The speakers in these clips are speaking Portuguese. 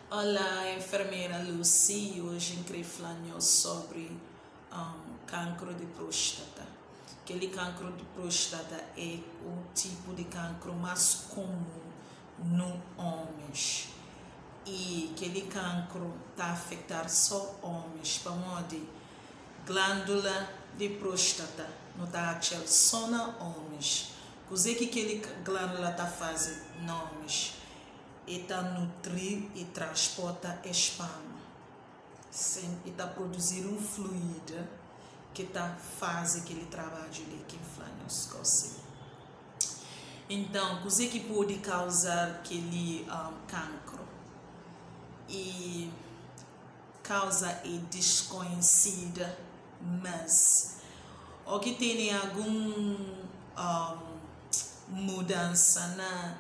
Olá, enfermeira Lucy. Hoje queria falar sobre cancro de próstata. Aquele cancro de próstata é o tipo de cancro mais comum no homens. E aquele cancro está a afetar só homens, para onde glândula de próstata não está a só na homens. O que aquele glândula está fazendo nos homens? E está nutrir e transporta esperma. E está produzindo um fluido que está fazendo aquele trabalho de que inflama. Então, o que pode causar aquele cancro? E causa é desconhecida, mas o que tem alguma mudança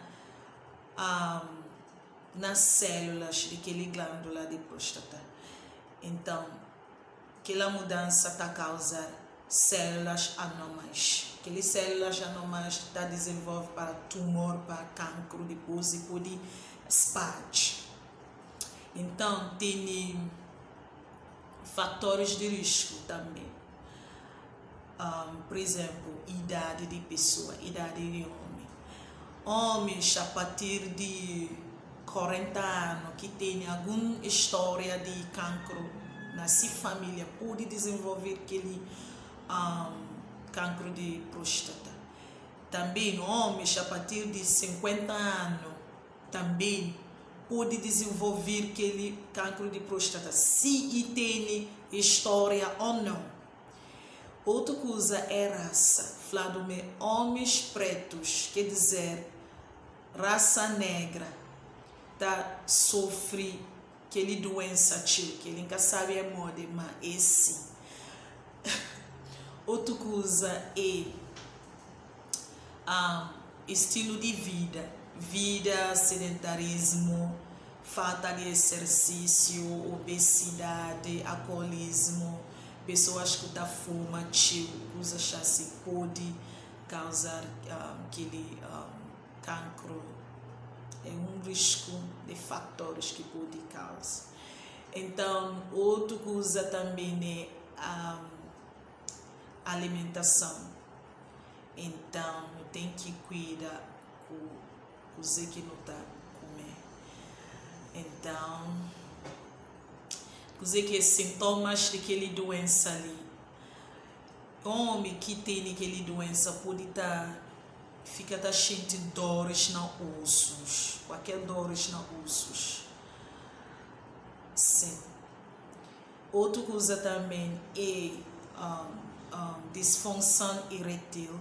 nas células daquele glândula de próstata. Então, aquela mudança está causando células anormais. Aquelas células anormais está desenvolvendo para tumor, para cancro, depois e pode expandir. Então, tem fatores de risco também. Por exemplo, idade de pessoa, idade de homem. Homens a partir de 40 anos que tem alguma história de cancro na sua família pode desenvolver aquele cancro de próstata. Também homens a partir de 50 anos também pode desenvolver aquele cancro de próstata, se tem história ou não. Outra coisa é raça. Falando de homens pretos, quer dizer, raça negra, tá sofre aquele doença que ele nunca sabe a moda, mas é sim. Outra coisa é estilo de vida, sedentarismo, falta de exercício, obesidade, alcoolismo, pessoas que estão fumando, coisas assim pode causar aquele cancro. É um risco de fatores que pode causar. Então, outra coisa também é a alimentação. Então, tem que cuidar com o que não está comendo. Então, que sintomas daquele doença ali. Homem que tem aquele doença pode fica sentindo dores nos ossos, qualquer dores nos ossos. Sim. Outra coisa também é disfunção erétil,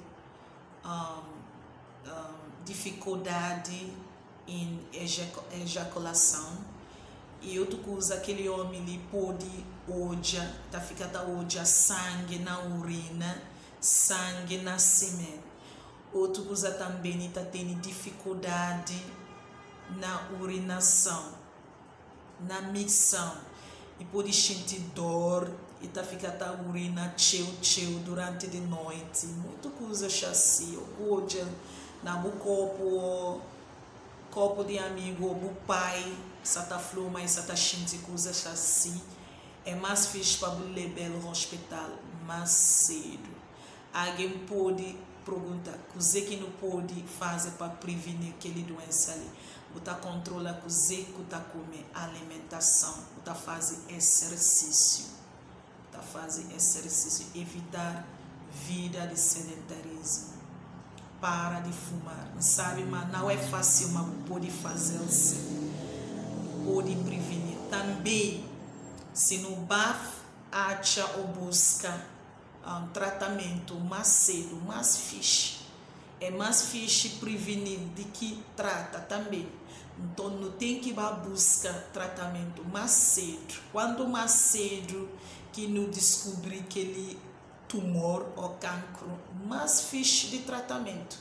dificuldade em ejaculação. E outra coisa, aquele homem ali pode odiar sangue na urina, sangue na semente. Outra coisa também está tendo dificuldade na urinação, na micção. E pode sentir dor e ficar a urina cheio durante a noite. Muita coisa assim. Pode na copo de amigo, o pai, se está falando, mas se está sentindo coisas assim. É mais fixe para levar ao hospital mais cedo. Alguém pode perguntar o que não pode fazer para prevenir aquele doença ali. Você controla o que está comendo, alimentação, você faz exercício. Evitar vida de sedentarismo. Para de fumar, sabe? Mas não é fácil, mas pode fazer assim. Pode prevenir. Também, se não acha ou busca tratamento mais cedo, mais fixe. É mais fixe prevenir do que trata também. Então, não tem que buscar tratamento mais cedo. Quanto mais cedo que não descobrir aquele tumor ou cancro, mais fixe de tratamento.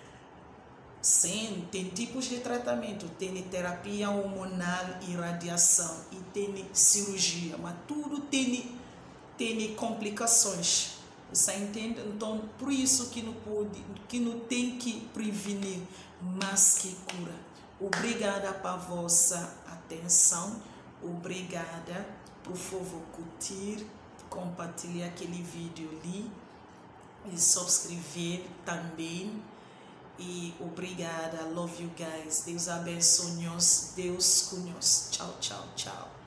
Sim, tem tipos de tratamento. Tem terapia hormonal e radiação. E tem cirurgia. Mas tudo tem complicações. Você entende? Então, por isso que não tem que prevenir, mas que cura. Obrigada para vossa atenção. atenção. Obrigada. Por favor, curtir, compartilhar aquele vídeo ali e subscrever também. E obrigada. Love you guys. Deus abençoe-nos. Deus conosco. Tchau, tchau, tchau.